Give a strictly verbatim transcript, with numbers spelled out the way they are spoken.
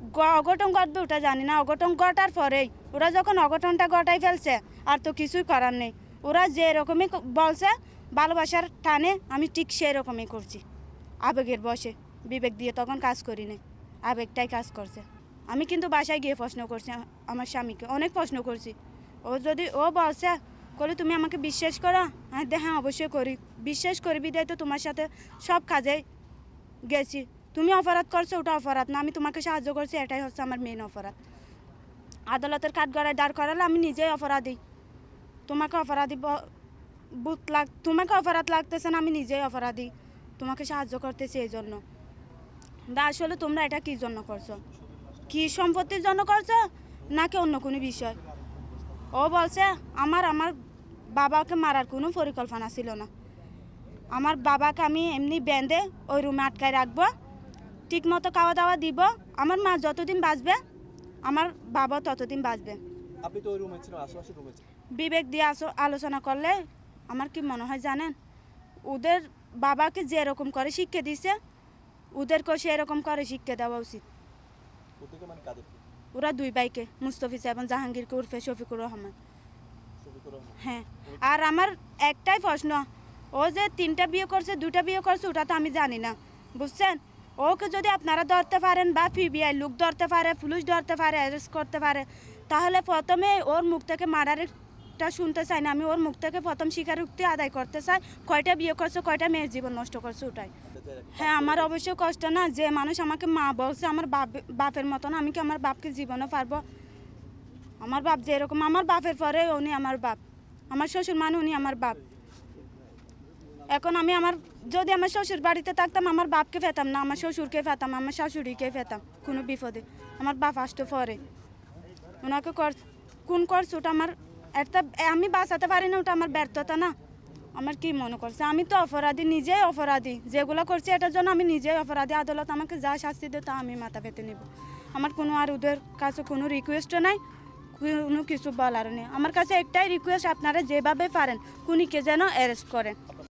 গ- অঘটন ঘটবে ওটা জানি না, অঘটন ঘটার পরেই ওরা যখন অঘটনটা ঘটাই ফেলছে আর তো কিছুই করার নেই। ওরা যে রকমই ক- বলছে ভালোবাসার টানে আমি ঠিক সেই রকমই করছি, আবেগের বসে বিবেক দিয়ে তখন কাজ করি নি, আবেগটাই কাজ করছে। আমি কিন্তু বাসায় গিয়ে প্রশ্ন করছি আ- আমার স্বামীকে, অনেক প্রশ্ন করছি। ও যদি ও বলছে বলে তুমি আমাকে বিশ্বাস করো, হ্যাঁ দে হ্যাঁ অবশ্যই করি, বিশ্বাস করি বিদায় তো তোমার সাথে সব কাজে গেছি। তুমি অপরাধ করছো ওটা অপরাধ না, আমি তোমাকে সাহায্য করছি এটাই হচ্ছে আমার মেন অপরাধ। আদালতের কাঠগড়ায় দাঁড় করালে আমি নিজেই অপরাধী, তোমাকে অপরাধী ব- বুথ লাগ তোমাকে অপরাধ লাগতেছে না, আমি নিজেই অপরাধী, তোমাকে সাহায্য করতেছি এই জন্য। দা আসলে তোমরা এটা কী জন্য করছো, কি সম্পত্তির জন্য করছো নাকি অন্য কোনো বিষয়? ও বলছে আমার আমার বাবাকে মারার কোনো পরিকল্পনা ছিল না, আমার বাবাকে আমি এমনি বেঁধে ওই রুমে আটকায় রাখবো, ঠিক মতো খাওয়া দাওয়া দিব, আমার মা যতদিন বাঁচবে আমার বাবা ততদিন বাঁচবে। আপনি তো ওই রুমে ছিলেন, আশেপাশে রুমে ছিলেন। বিবেক দিয়ে আস- আলোচনা করলে আমার কি মনে হয় জানেন, ওদের বাবাকে যেরকম করে শিক্ষা দিছে ওদেরকেও সেরকম করে শিক্ষা দেওয়া উচিত। ওদিকে মানে কাদেরকে? ওরা দুই ভাইকে, মুস্তফিজ এবং জাহাঙ্গীরকে উর্ফে শফিকুর রহমান। শফিকুর রহমান। হ্যাঁ, আর আমার একটাই প্রশ্ন, ও যে তিনটা বিয়ে করছে দুটা বিয়ে করছে ওটা তো আমি জানি না, বুঝছেন? ওকে যদি আপনারা ধরতে পারেন বা পিবিআই লোক ধরতে পারে, পুলিশ ধরতে পারে, অ্যারেস্ট করতে পারে, তাহলে প্রথমে ওর মুখ থেকে মার্ডারেরটা শুনতে চাই না, আমি ওর মুখ থেকে প্রথম স্বীকারোক্তি আদায় করতে চাই, কয়টা বিয়ে করছে কয়টা মেয়ের জীবন নষ্ট করছে ওটাই। হ্যাঁ, আমার অবশ্যই কষ্ট না, যে মানুষ আমাকে মা বলছে আমার বাপ বাপের মতন, আমি কি আমার বাপকে জীবনও পারবো? আমার বাপ যেরকম আমার বাপের পরে উনি আমার বাপ, আমার শ্বশুর মানে উনি আমার বাপ। এখন আমি আমার যদি আমার শ্বশুর বাড়িতে থাকতাম আমার বাপকে পেতাম না, আমার শ্বশুরকে পেতাম, আমার শাশুড়িকে পেতাম কোনো বিপদে, আমার বাপ আসতে পরে ওনাকে কর কোন করছে ওটা আমার একটা আমি বাঁচাতে পারি না, ওটা আমার ব্যর্থতা না? আমার কি মনে করছে আমি তো অপরাধী, নিজেই অপরাধী, যেগুলো করছি এটার জন্য আমি নিজেই অপরাধী। আদালত আমাকে যা শাস্তি দেয় তা আমি মাথা পেতে নেব, আমার কোনো আর ওদের কাছে কোনো রিকোয়েস্টও নাই, কোনো কিছু বলার নেই। আমার কাছে একটাই রিকোয়েস্ট, আপনারা যেভাবে পারেন খুনিকে যেন অ্যারেস্ট করেন।